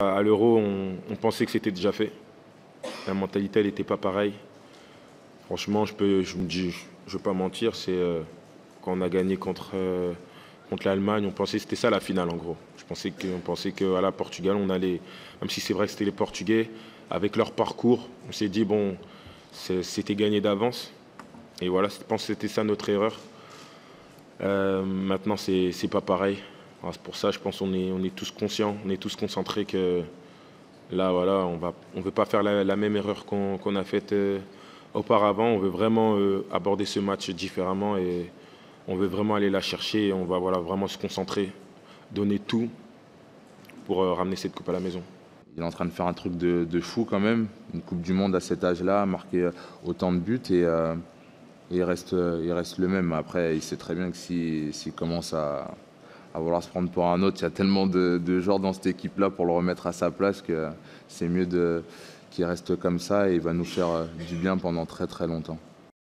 À l'Euro, on pensait que c'était déjà fait. La mentalité, elle n'était pas pareille. Franchement, je me dis, je veux pas mentir, c'est quand on a gagné contre l'Allemagne, on pensait que c'était ça la finale en gros. On pensait que à la Portugal, on allait, même si c'est vrai que c'était les Portugais, avec leur parcours, on s'est dit bon, c'était gagné d'avance. Et voilà, je pense que c'était ça notre erreur. Maintenant, c'est pas pareil. Alors, c'est pour ça, je pense on est tous conscients, on est tous concentrés que là, voilà, on veut pas faire la même erreur qu'on a faite auparavant. On veut vraiment aborder ce match différemment et on veut vraiment aller la chercher. Et on va voilà, vraiment se concentrer, donner tout pour ramener cette coupe à la maison. Il est en train de faire un truc de fou quand même. Une Coupe du Monde à cet âge-là, marquer autant de buts et il reste le même. Après, il sait très bien que s'il commence à vouloir se prendre pour un autre, il y a tellement de joueurs dans cette équipe-là pour le remettre à sa place que c'est mieux qu'il reste comme ça et il va nous faire du bien pendant très très longtemps.